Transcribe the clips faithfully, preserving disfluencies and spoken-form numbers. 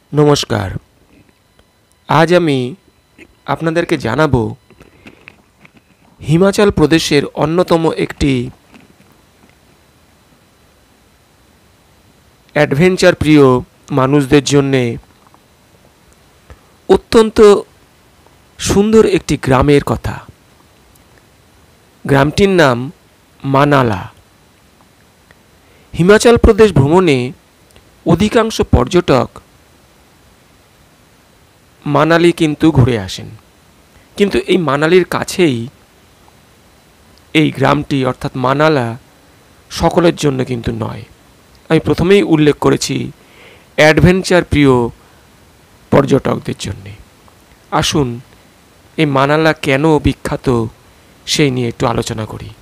নমস্কার। আজ আমি আপনাদেরকে জানাবো হিমাচল প্রদেশের অন্যতম একটি অ্যাডভেঞ্চার প্রিয় মানুষদের জন্যে অত্যন্ত সুন্দর একটি গ্রামের কথা। গ্রামটির নাম মানালা। হিমাচল প্রদেশ ভ্রমণে অধিকাংশ পর্যটক মানালি কিন্তু ঘুরে আসেন, কিন্তু এই মানালির কাছেই এই গ্রামটি অর্থাৎ মানালা সকলের জন্য কিন্তু নয়। আমি প্রথমেই উল্লেখ করেছি অ্যাডভেঞ্চার প্রিয় পর্যটকদের জন্যে। আসুন এই মানালা কেন বিখ্যাত সেই নিয়ে একটু আলোচনা করি।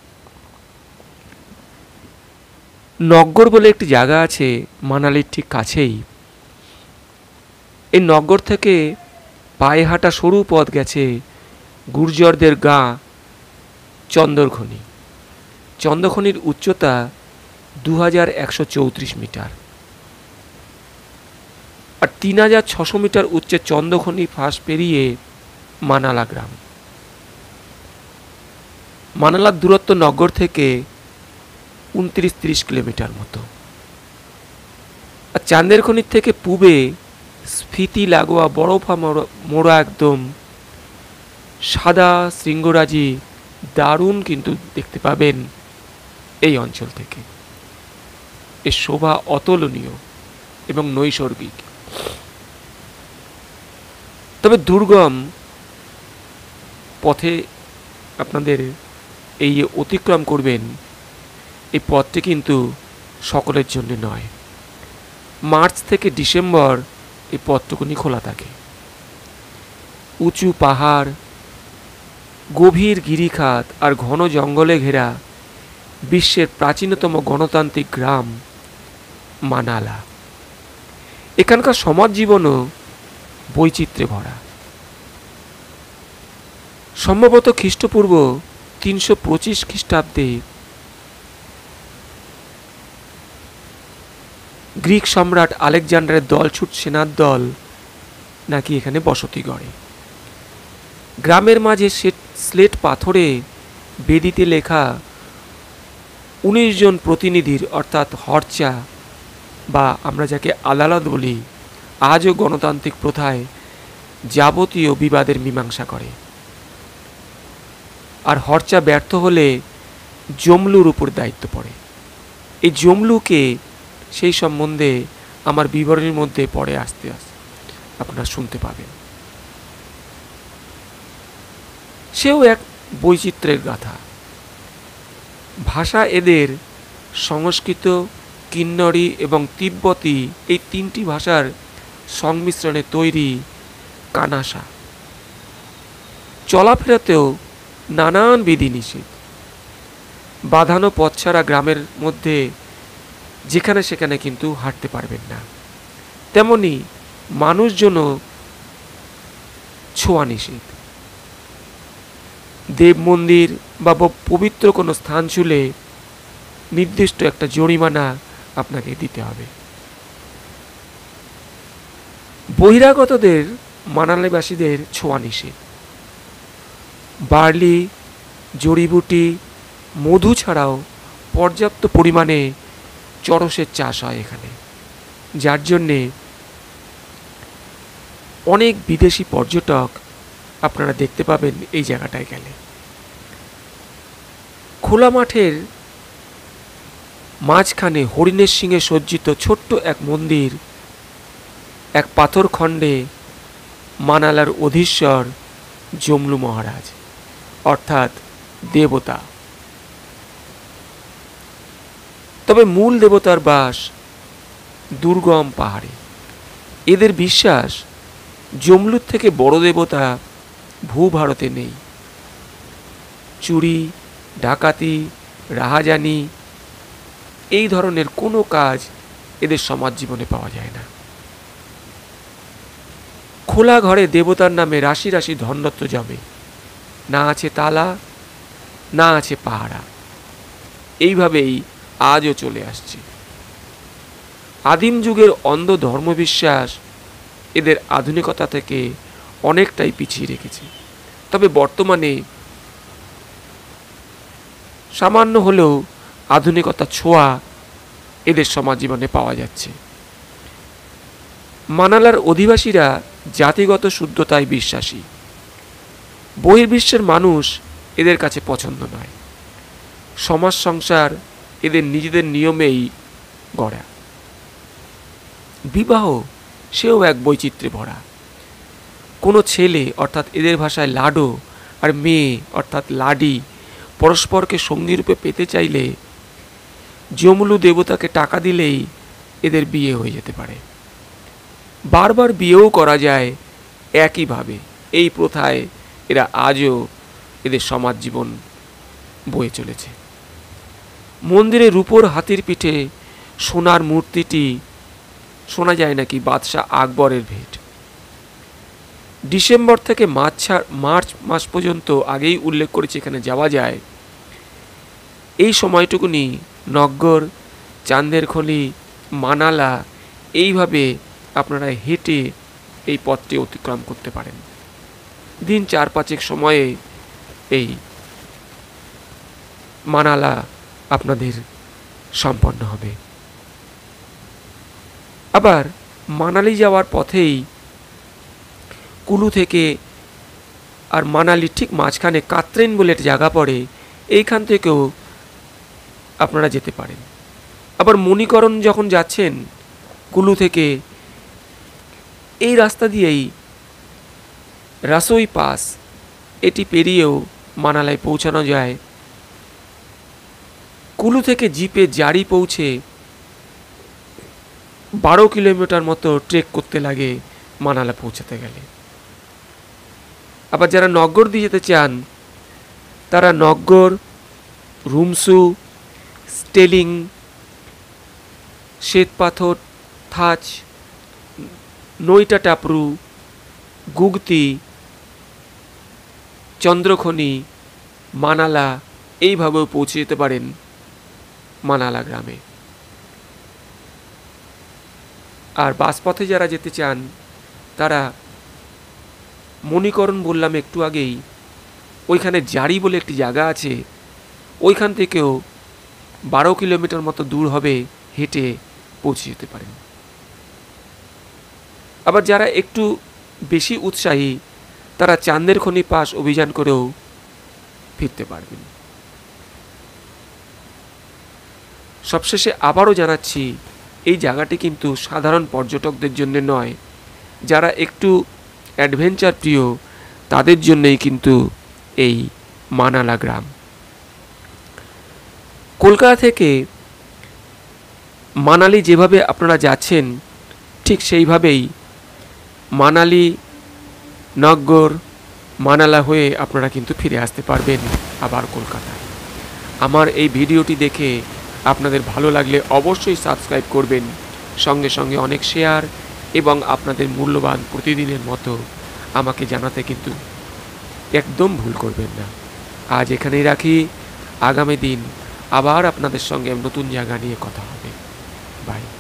নগ্গর বলে একটি জায়গা আছে মানালির ঠিক কাছেই। এই নগর থেকে পায়ে হাঁটা সরু পথ গেছে গুর্জরদের গাঁ চন্দ্রখনি। চন্দ্রখনির উচ্চতা দু হাজার একশো চৌত্রিশ মিটার, আর তিন হাজার ছশো মিটার উচ্চে চন্দ্রখনি ফাঁস পেরিয়ে মানালা গ্রাম। মানালার দূরত্ব নগর থেকে উনত্রিশ ত্রিশ কিলোমিটার মতো। আর চান্দেরখনির থেকে পূবে স্ফীতি লাগোয়া বরফা মোড়া একদম সাদা শৃঙ্গরাজি দারুণ কিন্তু দেখতে পাবেন এই অঞ্চল থেকে। এর শোভা অতুলনীয় এবং নৈসর্গিক। তবে দুর্গম পথে আপনাদের এই অতিক্রম করবেন, এই পথটি কিন্তু সকলের জন্য নয়। মার্চ থেকে ডিসেম্বর এই পথটুকুনি খোলা থাকে। উঁচু পাহাড়, গভীর গিরিখাত আর ঘন জঙ্গলে ঘেরা বিশ্বের প্রাচীনতম গণতান্ত্রিক গ্রাম মানালা। এখানকার সমাজ জীবনও বৈচিত্র্যে ভরা। সম্ভবত খ্রিস্টপূর্ব তিনশো পঁচিশ খ্রিস্টাব্দে গ্রিক সম্রাট আলেকজান্ডারের দলছুট সেনার দল নাকি এখানে বসতি গড়ে। গ্রামের মাঝে স্লেট পাথরে বেদিতে লেখা উনিশ জন প্রতিনিধির অর্থাৎ হরচা বা আমরা যাকে আদালত বলি, আজও গণতান্ত্রিক প্রথায় যাবতীয় বিবাদের মীমাংসা করে। আর হরচা ব্যর্থ হলে জমলুর উপর দায়িত্ব পড়ে। এই জমলুকে সেই সম্বন্ধে আমার বিবরণীর মধ্যে পরে আসতে আসতে আপনারা শুনতে পাবেন। সেও এক বৈচিত্র্যের গাথা। ভাষা এদের সংস্কৃত, কিন্নরী এবং তিব্বতী এই তিনটি ভাষার সংমিশ্রণে তৈরি কানাসা। চলাফেরাতেও নানান বিধিনিষেধ। বাঁধানো পথ ছাড়া গ্রামের মধ্যে যেখানে সেখানে কিন্তু হাঁটতে পারবেন না। তেমনি মানুষজনও ছোঁয়া নিষেধ। দেব মন্দির বা পবিত্র কোনো স্থান ছুলে নির্দিষ্ট একটা জরিমানা আপনাকে দিতে হবে। বহিরাগতদের মানালিবাসীদের ছোঁয়া নিষেধ। বার্লি, জড়িবুটি, মধু ছাড়াও পর্যাপ্ত পরিমাণে চরসের চাষ হয় এখানে, যার জন্যে অনেক বিদেশি পর্যটক আপনারা দেখতে পাবেন এই জায়গাটায় গেলে। খোলা মাঠের মাঝখানে হরিণের শিঙে সজ্জিত ছোট্ট এক মন্দির, এক পাথর খণ্ডে মানালার অধীশ্বর জমলু মহারাজ অর্থাৎ দেবতা। তবে মূল দেবতার বাস দুর্গম পাহাড়ে। এদের বিশ্বাস জমলুর থেকে বড় দেবতা ভূভারতে নেই। চুরি, ডাকাতি, রাহাজানি এই ধরনের কোনো কাজ এদের সমাজ জীবনে পাওয়া যায় না। খোলা ঘরে দেবতার নামে রাশি রাশি ধনরত্ন জমে। না আছে তালা, না আছে পাহারা। এইভাবেই আজও চলে আসছে। আদিম যুগের অন্ধ ধর্মবিশ্বাস এদের আধুনিকতা থেকে অনেকটাই পিছিয়ে রেখেছে। তবে বর্তমানে সামান্য হলেও আধুনিকতার ছোঁয়া এদের সমাজ জীবনে পাওয়া যাচ্ছে। মানালার অধিবাসীরা জাতিগত শুদ্ধতায় বিশ্বাসী। বহির্বিশ্বের মানুষ এদের কাছে পছন্দ নয়। সমাজ সংসার এদের নিজেদের নিয়মেই গড়া। বিবাহ সেও এক বৈচিত্র্যে ভরা। কোনো ছেলে অর্থাৎ এদের ভাষায় লাডো আর মেয়ে অর্থাৎ লাডি পরস্পরকে সঙ্গীরূপে পেতে চাইলে যমলু দেবতাকে টাকা দিলেই এদের বিয়ে হয়ে যেতে পারে। বারবার বিয়েও করা যায় একইভাবে। এই প্রথায় এরা আজও এদের সমাজ জীবন বয়ে চলেছে। মন্দিরে রূপোর হাতির পিঠে সোনার মূর্তিটি শোনা যায় নাকি বাদশাহ আকবরের ভেট। ডিসেম্বর থেকে মার্চ মার্চ মাস পর্যন্ত আগেই উল্লেখ করেছে এখানে যাওয়া যায়। এই সময়টুকুনি নগ্গর, চান্দেরখনি, মানালা এইভাবে আপনারা হেঁটে এই পথটি অতিক্রম করতে পারেন। দিন চার পাঁচেক সময়ে এই মানালা আপনাদের সম্পন্ন হবে। আবার মানালি যাওয়ার পথেই কুলু থেকে আর মানালির ঠিক মাঝখানে কাত্রেন বলে একটা জায়গা পড়ে, এইখান থেকেও আপনারা যেতে পারেন। আবার মণিকরণ যখন যাচ্ছেন কুলু থেকে, এই রাস্তা দিয়েই রাসোই পাস এটি পেরিয়েও মানালায় পৌঁছানো যায়। কুলু থেকে জিপে জারি পৌঁছে বারো কিলোমিটার মতো ট্রেক করতে লাগে মানালা পৌঁছাতে গেলে। আবার যারা নগ্গর দিয়ে যেতে চান তারা নগ্গর, রুমসু, স্টেলিং, শ্বেতপাথর, থাচ, নইটা টাপরু, গুগতি, চন্দ্রখনি, মানালা এইভাবেও পৌঁছে যেতে পারেন মানালা গ্রামে। আর বাসপথে যারা যেতে চান তারা মণিকরণ বললাম একটু আগেই, ওইখানে জারি বলে একটি জায়গা আছে, ওইখান থেকেও বারো কিলোমিটার মতো দূর হবে, হেঁটে পৌঁছে যেতে পারেন। আবার যারা একটু বেশি উৎসাহী তারা চান্দেরখনি পাস অভিযান করেও ফিরতে পারবেন। সবশেষে আবারও জানাচ্ছি, এই জায়গাটি কিন্তু সাধারণ পর্যটকদের জন্য নয়, যারা একটু অ্যাডভেঞ্চার প্রিয় তাদের জন্যই কিন্তু এই মানালা গ্রাম। কলকাতা থেকে মানালি যেভাবে আপনারা যাচ্ছেন ঠিক সেইভাবেই মানালি, নগ্গর, মানালা হয়ে আপনারা কিন্তু ফিরে আসতে পারবেন আবার কলকাতায়। আমার এই ভিডিওটি দেখে আপনাদের ভালো লাগলে অবশ্যই সাবস্ক্রাইব করবেন, সঙ্গে সঙ্গে অনেক শেয়ার এবং আপনাদের মূল্যবান প্রতিদিনের মতো আমাকে জানাতে কিন্তু একদম ভুল করবেন না। আজ এখানেই রাখি, আগামী দিন আবার আপনাদের সঙ্গে নতুন জায়গা নিয়ে কথা হবে। বাই।